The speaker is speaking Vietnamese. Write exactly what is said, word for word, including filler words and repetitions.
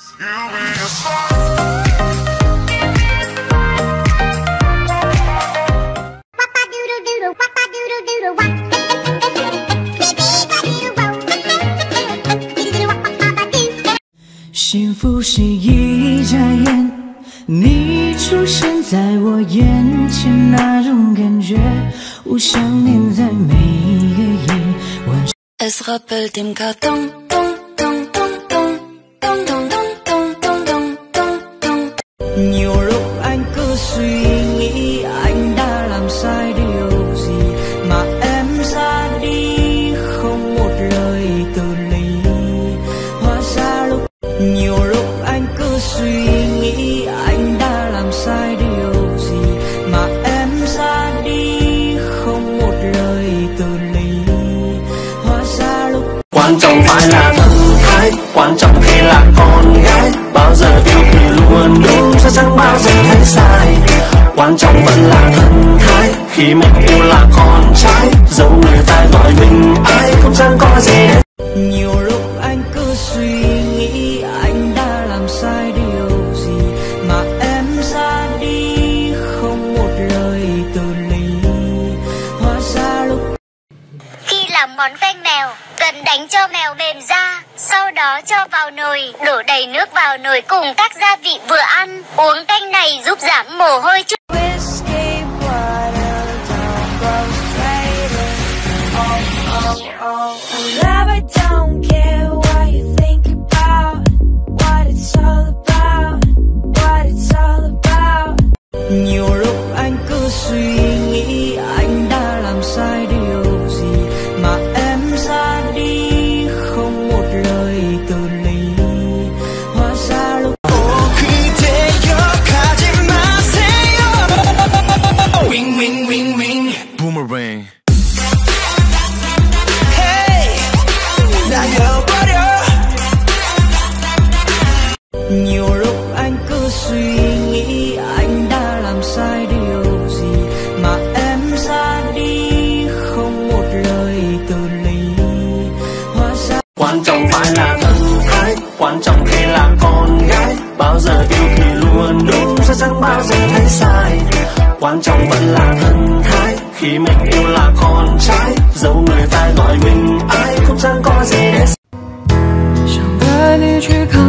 幸福是一眨眼，你出现在我眼前，那种感觉，我想念在每一个夜晚。Elle se rappelle d'M K Tong Tong Tong Tong Tong Tong Tong Tong Tong Tong Tong Tong. Nhiều lúc anh cứ suy nghĩ anh đã làm sai điều gì mà em ra đi không một lời từ ly. Hóa ra lúc nhiều lúc anh cứ suy nghĩ anh đã làm sai điều gì mà em ra đi không một lời từ ly. Hóa ra lúc quan trọng phải là thân thái, quan trọng khi là con gái, bao giờ yêu thì luôn đúng sẽ chẳng bao giờ thấy sai. Quan trọng vẫn là thân thái, khi mình yêu là con trai, dẫu người ta gọi mình ai cũng chẳng có gì để. Nhiều lúc anh cứ suy nghĩ anh đã làm sai điều gì mà em ra đi không một lời từ ly. Hóa ra lúc khi làm món canh mèo, cần đánh cho mèo mềm ra, sau đó cho vào nồi, đổ đầy nước vào nồi cùng các gia vị vừa ăn. Uống canh này giúp giảm mồ hôi chút. Nhiều lúc anh cứ suy nghĩ anh đã làm sai điều gì mà em ra đi không một lời từ ly. Hóa ra lúc Wing wing wing wing boomerang. Nhiều lúc anh cứ suy nghĩ anh đã làm sai điều gì mà em ra đi không một lời từ ly. Hóa ra Quan trọng phải là thân thái, quan trọng khi là con gái, bao giờ yêu thì luôn đúng sẽ chẳng bao giờ thấy sai. Quan trọng vẫn là thân thái, khi mình yêu là con trai, dẫu người ta gọi mình ai cũng chẳng có gì để. 想带你去看